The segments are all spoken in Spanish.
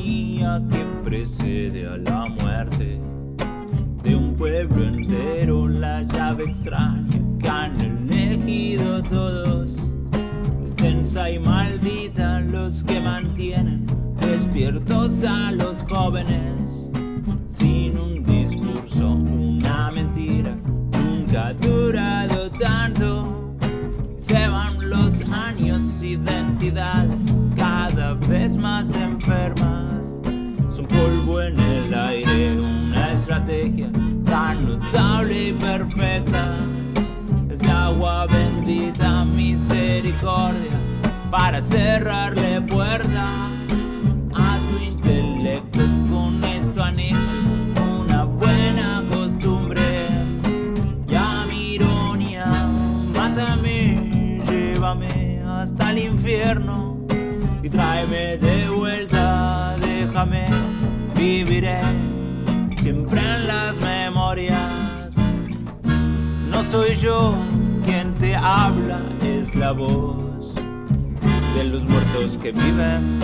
agonía que precede a la muerte de un pueblo entero, la llave extraña que han elegido todos. Es tensa y maldita los que mantienen despiertos a los jóvenes. Sin un discurso, una mentira, nunca ha durado tanto. Se van los años, identidades cada vez más enfermas. Son polvo en el aire, una estrategia tan notable y perfecta. Es agua bendita, misericordia, para cerrarle puertas a tu intelecto. Con esto han hecho una buena costumbre. Y a mi ironía, mátame, llévame hasta el infierno y tráeme de vuelta, déjame, viviré siempre en las memorias. No soy yo quien te habla, es la voz de los muertos que viven.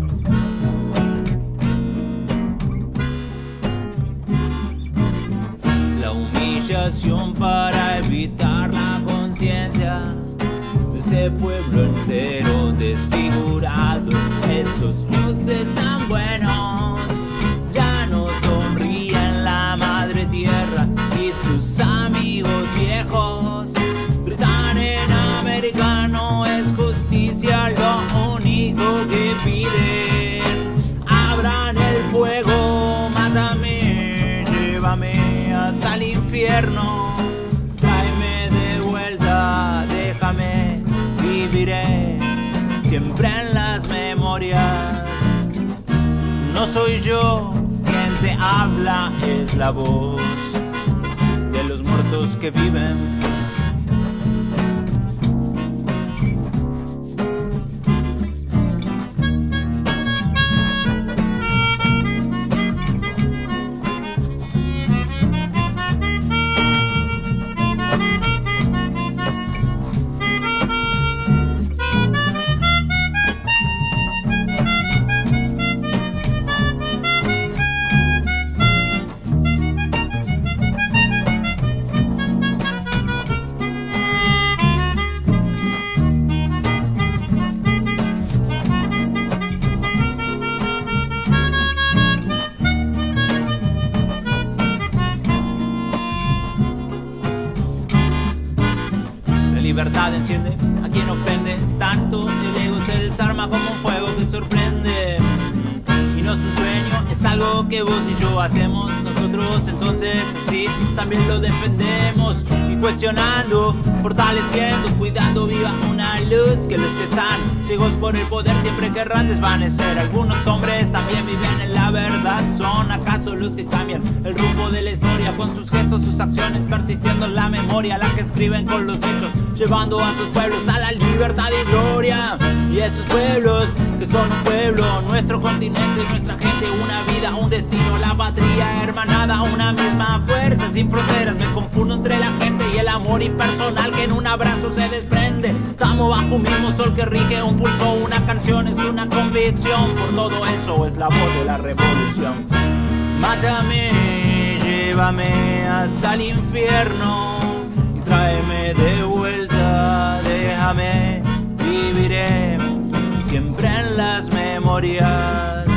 La humillación para evitar la conciencia de ese pueblo entero desfigurado. Esos luces tan buenos ya no sonríen, la madre tierra y sus amigos viejos gritan en americano: es justicia lo único que piden. Abran el fuego, mátame, llévame hasta el infierno, tráeme de vuelta, déjame, viviré siempre en las memorias. No soy yo quien te habla, es la voz de los muertos que viven. Libertad enciende a quien ofende tanto, el ego se desarma como un fuego que sorprende. Y no es un sueño, es algo que vos y yo hacemos nosotros, entonces así también lo defendemos. Y cuestionando, fortaleciendo, cuidando viva una luz que los que están ciegos por el poder siempre querrán desvanecer. Algunos hombres también viven en la verdad, ¿son acaso los que cambian el rumbo de la historia con sus gestos, sus acciones, persistiendo en la memoria, la que escriben con los hechos, llevando a sus pueblos a la libertad y gloria? Y esos pueblos que son un pueblo, nuestro continente, nuestra gente, una vida, un destino, la patria hermanada, una misma fuerza sin fronteras. Me confundo entre la gente y el amor impersonal que en un abrazo se desprende. Estamos bajo un mismo sol que rige un pulso, una canción es una convicción. Por todo eso es la voz de la revolución. Mátame, llévame hasta el infierno y tráeme de vuelta, déjame, viviré siempre en las memorias.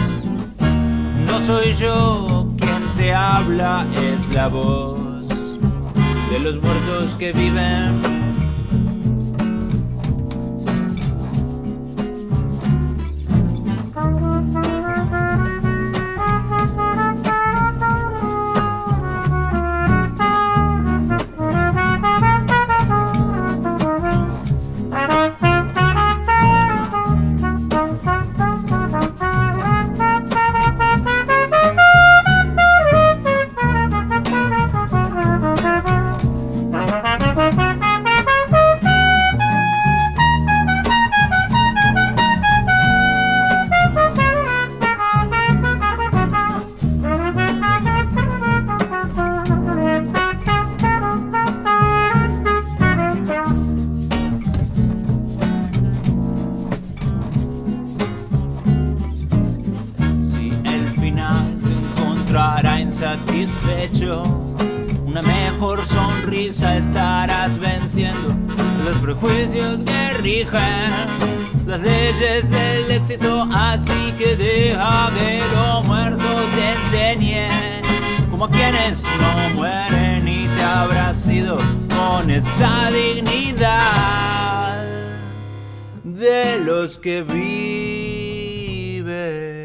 No soy yo quien te habla, es la voz de los muertos que viven. satisfecho. Una mejor sonrisa estarás venciendo los prejuicios que rigen las leyes del éxito. Así que deja que los muertos te enseñen como a quienes no mueren, y te habrás ido con esa dignidad de los que viven.